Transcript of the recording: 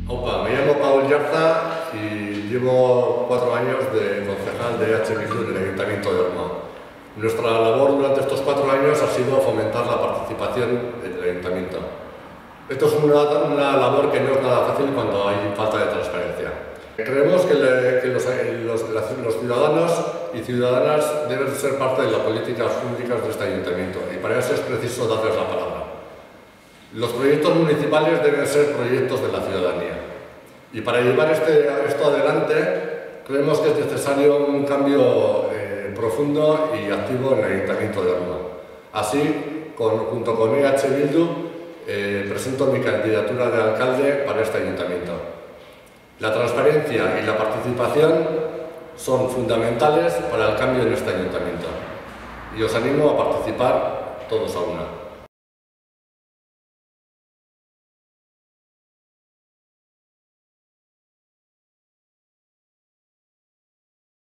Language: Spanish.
Opa, me llamo Paul Yarza y llevo 4 años de concejal de EH Bildu en el Ayuntamiento de Olmo. Nuestra labor durante estos 4 años ha sido fomentar la participación del Ayuntamiento. Esto es una labor que no es nada fácil cuando hay falta de transparencia. Creemos que los ciudadanos y ciudadanas deben ser parte de las políticas públicas de este Ayuntamiento y para eso es preciso darles la palabra. Los proyectos municipales deben ser proyectos de la ciudadanía y para llevar esto adelante creemos que es necesario un cambio profundo y activo en el Ayuntamiento de Olmo. Así, junto con EH Bildu, presento mi candidatura de alcalde para este Ayuntamiento. La transparencia y la participación son fundamentales para el cambio en este Ayuntamiento y os animo a participar todos a una.